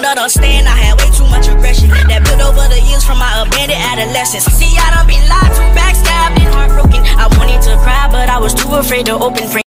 understand I had way too much aggression that built over the years from my abandoned adolescence. See, I done been lied to, backstabbed and heartbroken. I wanted to cry, but I was too afraid to open.